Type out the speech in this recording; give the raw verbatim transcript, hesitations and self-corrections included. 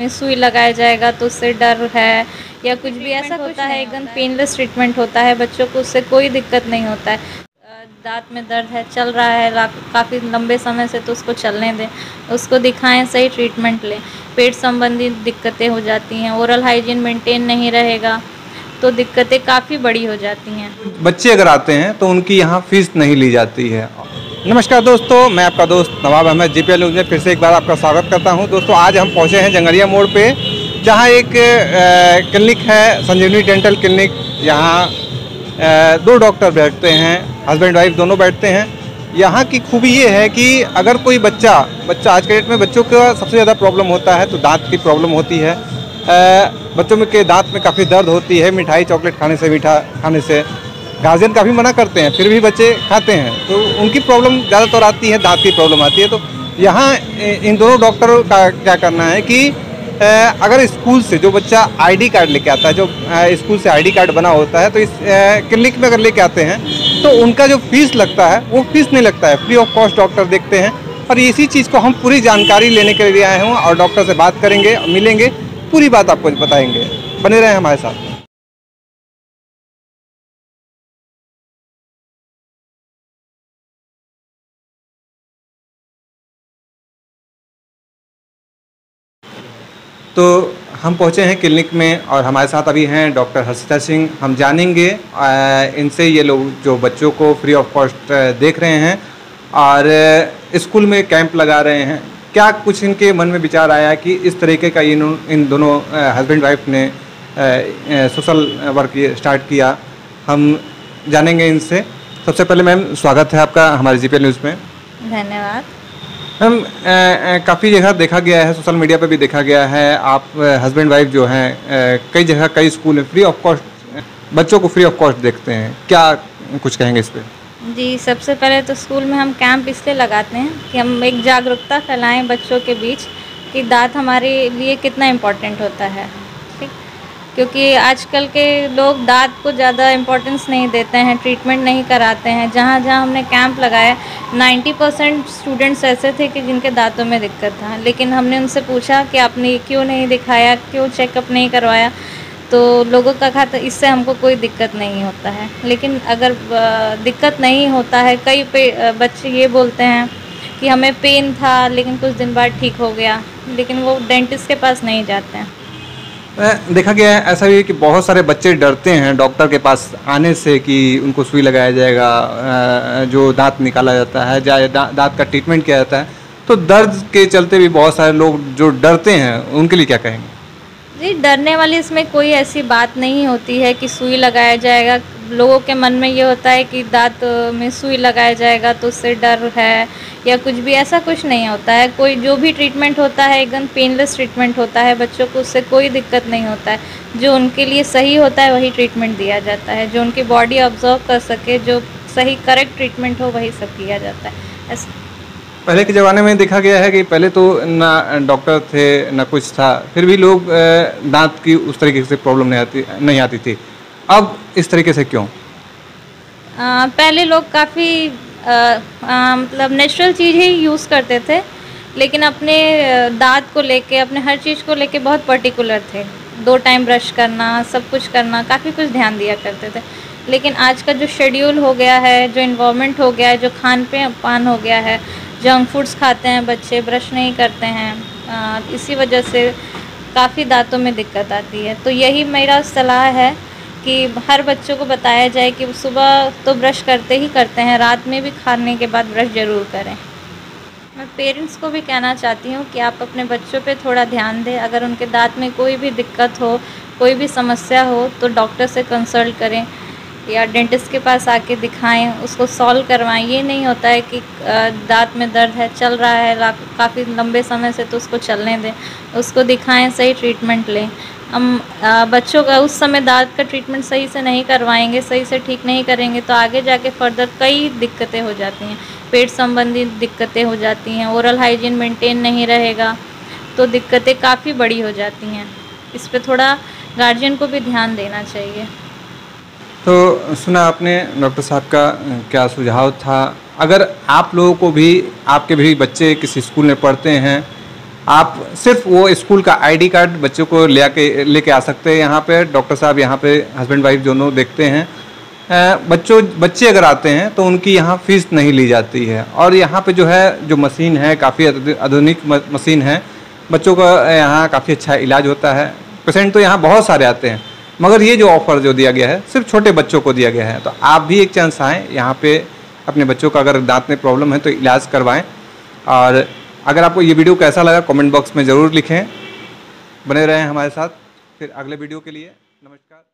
में सुई लगाया जाएगा तो उससे डर है या कुछ भी ऐसा होता है, एकदम पेनलेस ट्रीटमेंट होता है, बच्चों को उससे कोई दिक्कत नहीं होता है। दांत में दर्द है, चल रहा है काफ़ी लंबे समय से, तो उसको चलने दें, उसको दिखाएं, सही ट्रीटमेंट लें। पेट संबंधी दिक्कतें हो जाती हैं, ओरल हाइजीन मेंटेन नहीं रहेगा तो दिक्कतें काफ़ी बड़ी हो जाती हैं। बच्चे अगर आते हैं तो उनकी यहाँ फीस नहीं ली जाती है। नमस्कार दोस्तों, मैं आपका दोस्त नवाब अहमद जीपीएल न्यूज़ में फिर से एक बार आपका स्वागत करता हूं। दोस्तों, आज हम पहुंचे हैं जंगरिया मोड़ पे, जहां एक क्लिनिक है, संजीवनी डेंटल क्लिनिक। यहां दो डॉक्टर बैठते हैं, हस्बैंड वाइफ दोनों बैठते हैं। यहाँ की खूबी ये है कि अगर कोई बच्चा बच्चा आज के डेट में बच्चों का सबसे ज़्यादा प्रॉब्लम होता है तो दांत की प्रॉब्लम होती है। बच्चों में के दांत में काफ़ी दर्द होती है, मिठाई चॉकलेट खाने से, मीठा खाने से। गार्जियन काफ़ी मना करते हैं, फिर भी बच्चे खाते हैं, तो उनकी प्रॉब्लम ज़्यादातर आती है, दांत की प्रॉब्लम आती है। तो यहाँ इन दोनों डॉक्टरों का क्या करना है कि अगर स्कूल से जो बच्चा आईडी कार्ड लेके आता है, जो स्कूल से आईडी कार्ड बना होता है, तो इस क्लिनिक में अगर लेके आते हैं तो उनका जो फीस लगता है वो फीस नहीं लगता है, फ्री ऑफ कॉस्ट डॉक्टर देखते हैं। और इसी चीज़ को हम पूरी जानकारी लेने के लिए आए हूँ और डॉक्टर से बात करेंगे, मिलेंगे, पूरी बात आपको बताएंगे। बने रहें हमारे साथ। तो हम पहुंचे हैं क्लिनिक में और हमारे साथ अभी हैं डॉक्टर हर्षिता सिंह। हम जानेंगे इनसे, ये लोग जो बच्चों को फ्री ऑफ कॉस्ट देख रहे हैं और स्कूल में कैंप लगा रहे हैं, क्या कुछ इनके मन में विचार आया कि इस तरीके का इन इन दोनों हस्बैंड वाइफ ने सोशल वर्क स्टार्ट किया। हम जानेंगे इनसे। सबसे पहले मैम, स्वागत है आपका हमारे जीपीएल न्यूज़ में। धन्यवाद। मैम, काफ़ी जगह देखा गया है, सोशल मीडिया पे भी देखा गया है, आप हस्बैंड वाइफ जो हैं कई जगह कई स्कूल में फ्री ऑफ कॉस्ट बच्चों को फ्री ऑफ कॉस्ट देखते हैं, क्या कुछ कहेंगे इस पे? जी, सबसे पहले तो स्कूल में हम कैंप इसलिए लगाते हैं कि हम एक जागरूकता फैलाएं बच्चों के बीच कि दांत हमारे लिए कितना इम्पोर्टेंट होता है। ठीक, क्योंकि आजकल के लोग दांत को ज़्यादा इम्पोर्टेंस नहीं देते हैं, ट्रीटमेंट नहीं कराते हैं। जहाँ जहाँ हमने कैंप लगाया, नब्बे परसेंट स्टूडेंट्स ऐसे थे कि जिनके दांतों में दिक्कत था, लेकिन हमने उनसे पूछा कि आपने क्यों नहीं दिखाया, क्यों चेकअप नहीं करवाया, तो लोगों का कहा था इससे हमको कोई दिक्कत नहीं होता है। लेकिन अगर दिक्कत नहीं होता है, कई पे बच्चे ये बोलते हैं कि हमें पेन था लेकिन कुछ दिन बाद ठीक हो गया, लेकिन वो डेंटिस्ट के पास नहीं जाते हैं। देखा गया है ऐसा भी कि बहुत सारे बच्चे डरते हैं डॉक्टर के पास आने से कि उनको सुई लगाया जाएगा, जो दांत निकाला जाता है, दांत का ट्रीटमेंट किया जाता है, तो दर्द के चलते भी बहुत सारे लोग जो डरते हैं, उनके लिए क्या कहेंगे? जी, डरने वाली इसमें कोई ऐसी बात नहीं होती है कि सुई लगाया जाएगा। लोगों के मन में ये होता है कि दांत में सुई लगाया जाएगा तो उससे डर है या कुछ भी, ऐसा कुछ नहीं होता है। कोई जो भी ट्रीटमेंट होता है एकदम पेनलेस ट्रीटमेंट होता है, बच्चों को उससे कोई दिक्कत नहीं होता है। जो उनके लिए सही होता है वही ट्रीटमेंट दिया जाता है, जो उनकी बॉडी ऑब्जर्व कर सके, जो सही करेक्ट ट्रीटमेंट हो वही सब किया जाता है। ऐसा पहले के ज़माने में देखा गया है कि पहले तो ना डॉक्टर थे ना कुछ था, फिर भी लोग दांत की उस तरीके से प्रॉब्लम नहीं आती नहीं आती थी। अब इस तरीके से क्यों? आ, पहले लोग काफ़ी मतलब नेचुरल चीज़ ही यूज़ करते थे, लेकिन अपने दांत को लेके, अपने हर चीज़ को लेके बहुत पर्टिकुलर थे। दो टाइम ब्रश करना, सब कुछ करना, काफ़ी कुछ ध्यान दिया करते थे। लेकिन आज का जो शेड्यूल हो गया है, जो इन्वायरमेंट हो गया है, जो खान पान हो गया है, जंक फूड्स खाते हैं बच्चे, ब्रश नहीं करते हैं, आ, इसी वजह से काफ़ी दांतों में दिक्कत आती है। तो यही मेरा सलाह है कि हर बच्चों को बताया जाए कि सुबह तो ब्रश करते ही करते हैं, रात में भी खाने के बाद ब्रश ज़रूर करें। मैं पेरेंट्स को भी कहना चाहती हूँ कि आप अपने बच्चों पे थोड़ा ध्यान दें। अगर उनके दांत में कोई भी दिक्कत हो, कोई भी समस्या हो, तो डॉक्टर से कंसल्ट करें या डेंटिस्ट के पास आके दिखाएं, उसको सॉल्व करवाएं। ये नहीं होता है कि दांत में दर्द है, चल रहा है काफ़ी लंबे समय से, तो उसको चलने दें, उसको दिखाएं, सही ट्रीटमेंट लें। हम बच्चों का उस समय दांत का ट्रीटमेंट सही से नहीं करवाएंगे, सही से ठीक नहीं करेंगे, तो आगे जाके फर्दर कई दिक्कतें हो जाती हैं, पेट संबंधी दिक्कतें हो जाती हैं, ओरल हाइजीन मेंटेन नहीं रहेगा तो दिक्कतें काफ़ी बड़ी हो जाती हैं। इस पे थोड़ा गार्जियन को भी ध्यान देना चाहिए। तो सुना आपने डॉक्टर साहब का क्या सुझाव था। अगर आप लोगों को भी, आपके भी बच्चे किसी स्कूल में पढ़ते हैं आप सिर्फ वो स्कूल का आईडी कार्ड बच्चों को ले के लेके आ सकते हैं। यहाँ पे डॉक्टर साहब यहाँ पे हस्बैंड वाइफ दोनों देखते हैं। बच्चों बच्चे अगर आते हैं तो उनकी यहाँ फ़ीस नहीं ली जाती है। और यहाँ पे जो है जो मशीन है काफ़ी आधुनिक मशीन है, बच्चों का यहाँ काफ़ी अच्छा इलाज होता है। पेशेंट तो यहाँ बहुत सारे आते हैं, मगर ये जो ऑफ़र जो दिया गया है सिर्फ छोटे बच्चों को दिया गया है। तो आप भी एक चांस आएँ यहाँ पे, अपने बच्चों का अगर दांत में प्रॉब्लम है तो इलाज करवाएं। और अगर आपको ये वीडियो कैसा लगा कमेंट बॉक्स में ज़रूर लिखें। बने रहें हमारे साथ फिर अगले वीडियो के लिए। नमस्कार।